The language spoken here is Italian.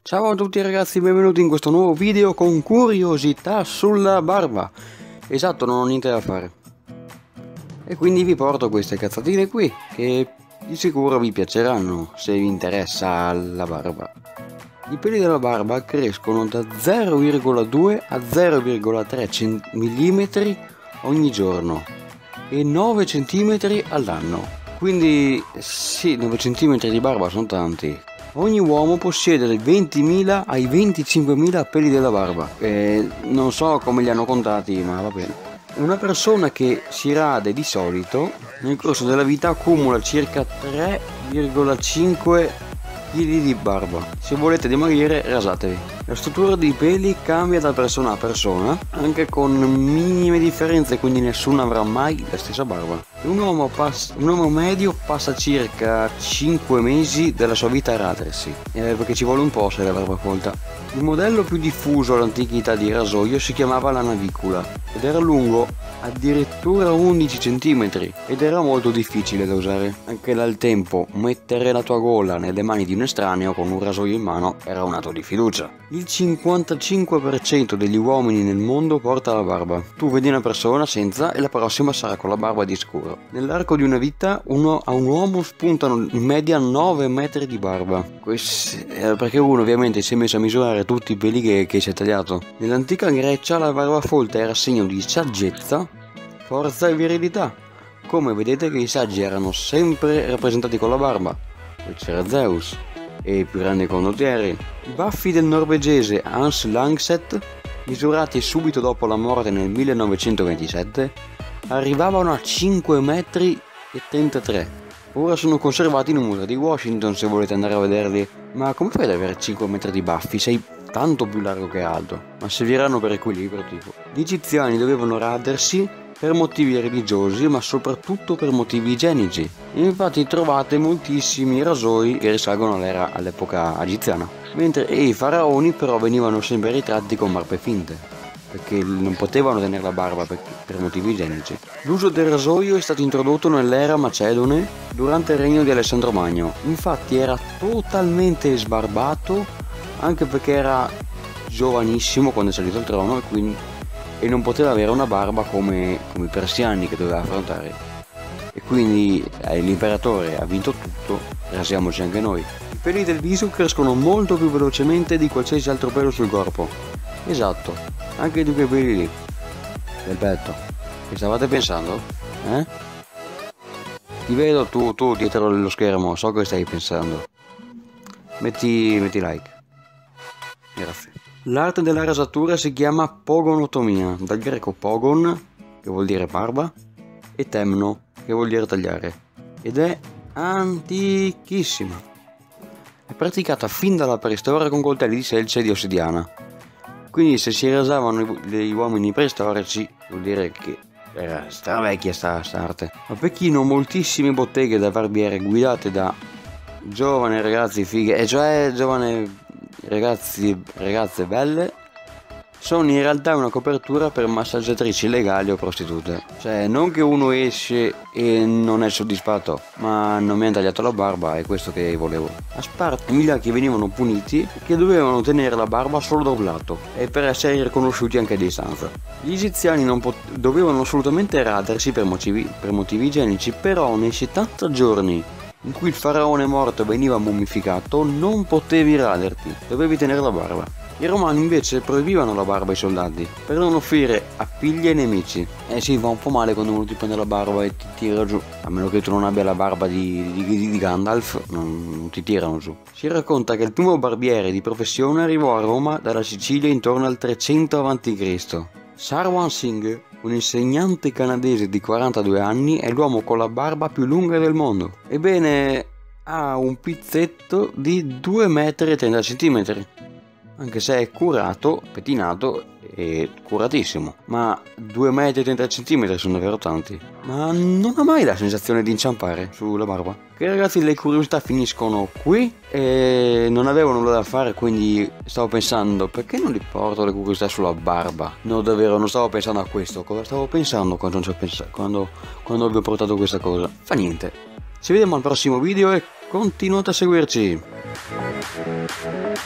Ciao a tutti ragazzi, benvenuti in questo nuovo video con curiosità sulla barba. Esatto, non ho niente da fare. E quindi vi porto queste cazzatine qui, che di sicuro vi piaceranno se vi interessa la barba. I peli della barba crescono da 0,2 a 0,3 mm ogni giorno e 9 cm all'anno. Quindi sì, 9 cm di barba sono tanti. Ogni uomo possiede 20.000 ai 25.000 peli della barba. Non so come li hanno contati, ma va bene. Una persona che si rade di solito nel corso della vita accumula circa 3,5 kg di barba. Se volete dimagrire, rasatevi. La struttura dei peli cambia da persona a persona, anche con minime differenze, quindi nessuno avrà mai la stessa barba. Un uomo medio passa circa 5 mesi della sua vita a radersi, perché ci vuole un po' se la barba folta. Il modello più diffuso all'antichità di rasoio si chiamava la navicola ed era lungo addirittura 11 cm ed era molto difficile da usare. Anche dal tempo mettere la tua gola nelle mani di un estraneo con un rasoio in mano era un atto di fiducia. Il 55% degli uomini nel mondo porta la barba. Tu vedi una persona senza e la prossima sarà con la barba di scuro. Nell'arco di una vita a un uomo spuntano in media 9 metri di barba. Perché uno ovviamente si è messo a misurare tutti i peli che si è tagliato. Nell'antica Grecia la barba folta era segno di saggezza, forza e virilità. Come vedete che i saggi erano sempre rappresentati con la barba. Poi c'era Zeus e i più grandi condottieri. I baffi del norvegese Hans Langseth, misurati subito dopo la morte nel 1927, arrivavano a 5,33 metri. Ora sono conservati in un museo di Washington se volete andare a vederli. Ma come fai ad avere 5 metri di baffi? Sei tanto più largo che alto. Ma serviranno per equilibrio tipo. Gli egiziani dovevano radersi per motivi religiosi ma soprattutto per motivi igienici. Infatti trovate moltissimi rasoi che risalgono all'epoca egiziana. Mentre i faraoni però venivano sempre ritratti con barbe finte, perché non potevano tenere la barba per motivi igienici. L'uso del rasoio è stato introdotto nell'era macedone durante il regno di Alessandro Magno. Infatti era totalmente sbarbato, anche perché era giovanissimo quando è salito al trono e non poteva avere una barba come i persiani che doveva affrontare. E quindi l'imperatore ha vinto tutto, rasiamoci anche noi. I peli del viso crescono molto più velocemente di qualsiasi altro pelo sul corpo. Esatto, anche di quei peli lì, del petto. Che stavate pensando? Ti vedo tu dietro lo schermo, so che stai pensando. Metti like. Grazie. L'arte della rasatura si chiama pogonotomia, dal greco pogon, che vuol dire barba, e temno, che vuol dire tagliare, ed è antichissima. È praticata fin dalla preistoria con coltelli di selce e di ossidiana. Quindi se si rasavano gli uomini preistorici vuol dire che era stravecchia sta arte. A Pechino moltissime botteghe da barbiere guidate da giovani ragazzi fighe, cioè giovani ragazze belle, sono in realtà una copertura per massaggiatrici legali o prostitute. Cioè non che uno esce e non è soddisfatto, ma non mi hanno tagliato la barba, è questo che volevo. A Sparta i milacchi venivano puniti perché dovevano tenere la barba solo da un lato e per essere riconosciuti anche a distanza. Gli egiziani dovevano assolutamente radersi per motivi igienici, però nei 70 giorni in cui il faraone morto veniva mummificato non potevi raderti, dovevi tenere la barba. I romani invece proibivano la barba ai soldati per non offrire appigli ai nemici. Sì, va un po' male quando uno ti prende la barba e ti tira giù, a meno che tu non abbia la barba di Gandalf, non ti tirano giù. Si racconta che il primo barbiere di professione arrivò a Roma dalla Sicilia intorno al 300 a.C. Sarwan Singh, un insegnante canadese di 42 anni, è l'uomo con la barba più lunga del mondo. Ebbene, ha un pizzetto di 2,30 metri. Anche se è curato, pettinato e curatissimo. Ma 2,30 metri sono davvero tanti. Ma non ha mai la sensazione di inciampare sulla barba. Ok ragazzi, le curiosità finiscono qui e non avevo nulla da fare, quindi stavo pensando perché non li porto le curiosità sulla barba. No, davvero, non stavo pensando a questo. Cosa stavo pensando quando vi ho portato questa cosa? Fa niente. Ci vediamo al prossimo video e continuate a seguirci.